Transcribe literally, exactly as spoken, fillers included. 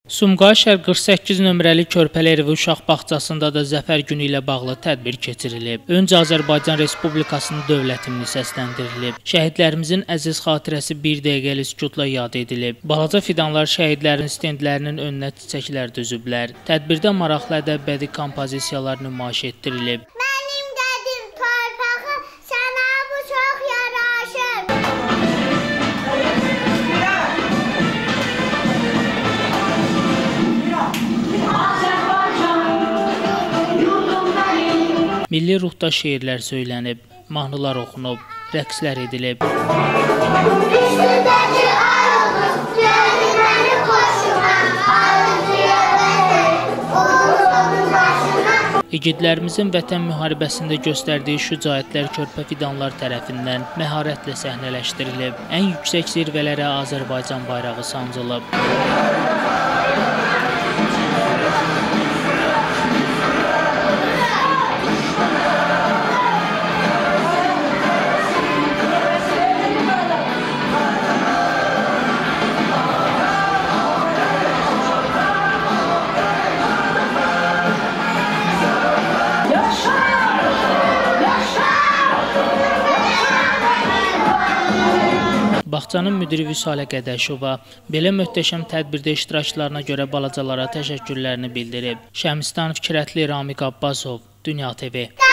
Sumqayıt şəhər qırx səkkiz nömrəli Körpəli evi uşaq bağçasında da Zəfər günü ilə bağlı tədbir keçirilib. Öncə Azərbaycan Respublikasının dövlət himni səsləndirilib. Şəhidlərimizin əziz xatirəsi bir dəqiqəli sükutla yad edilib. Balaca fidanlar şəhidlərin stendlərinin önünə çiçəklər düzüblər. Tədbirdə maraqlı ədəbi kompozisiyalar nümayiş etdirilib. Milli ruhda şeirlər söylənib, mahnılar oxunub, rəqslər edilib. İgidlərimizin vətən müharibəsində göstərdiyi şücaətlər körpə fidanlar tərəfindən məharətlə səhnələşdirilib. Ən yüksək zirvələrə Azərbaycan bayrağı sancılıb. Bağçanın müdiri Vüsalə Qədəşova belə möhtəşəm tədbirdə iştirakçılarına görə balacalara təşəkkürlərini bildirib. Şəmstan Fikrətli Ramiq Abbasov, Dünya T V.